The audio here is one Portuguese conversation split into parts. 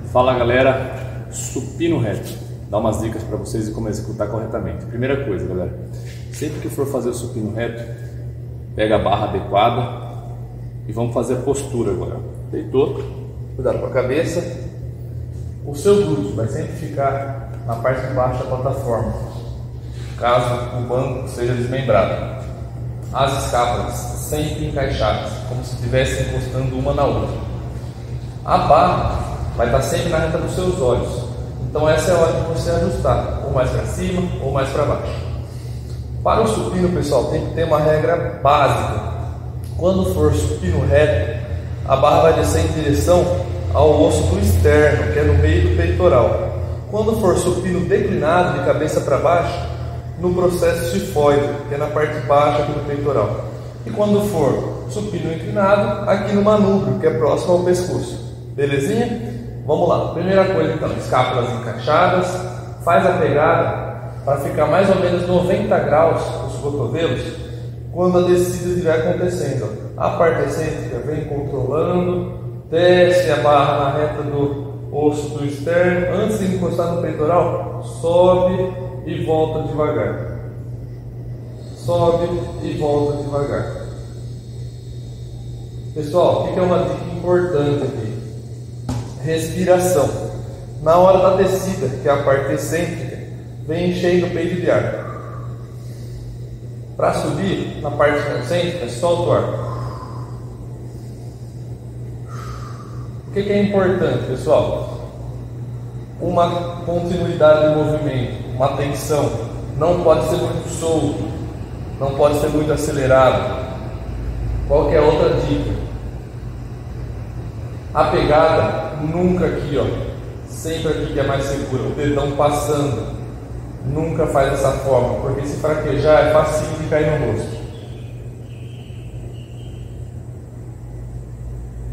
Fala galera, supino reto. Dá umas dicas para vocês de como executar corretamente. Primeira coisa, galera, sempre que for fazer o supino reto, pega a barra adequada e vamos fazer a postura agora. Deitou, cuidado com a cabeça. O seu glúteo vai sempre ficar na parte de baixo da plataforma, caso o banco seja desmembrado. As escápulas sempre encaixadas, como se estivessem encostando uma na outra. A barra vai estar sempre na reta dos seus olhos, então essa é a hora de você ajustar, ou mais para cima ou mais para baixo. Para o supino, pessoal, tem que ter uma regra básica. Quando for supino reto, a barra vai descer em direção ao osso do externo, que é no meio do peitoral. Quando for supino declinado, de cabeça para baixo, no processo sifoide, que é na parte baixa aqui do peitoral. E quando for supino inclinado, aqui no manúbrio, que é próximo ao pescoço. Belezinha? Vamos lá. Primeira coisa então, escápulas encaixadas. Faz a pegada para ficar mais ou menos 90 graus os cotovelos quando a descida estiver acontecendo. A parte excêntrica vem controlando, desce a barra na reta do osso do externo. Antes de encostar no peitoral, sobe e volta devagar. Sobe e volta devagar. Pessoal, o que é uma dica importante aqui? Respiração. Na hora da descida, que é a parte excêntrica, vem enchendo o peito de ar. Para subir, na parte concêntrica, solta o ar. O que é importante, pessoal? Uma continuidade de movimento, uma tensão. Não pode ser muito solto, não pode ser muito acelerado. Qualquer outra dica? A pegada nunca aqui, ó, sempre aqui que é mais segura, o dedão passando. Nunca faz dessa forma, porque se fraquejar é facinho de cair no rosto.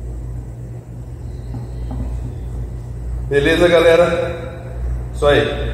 Beleza, galera? Isso aí.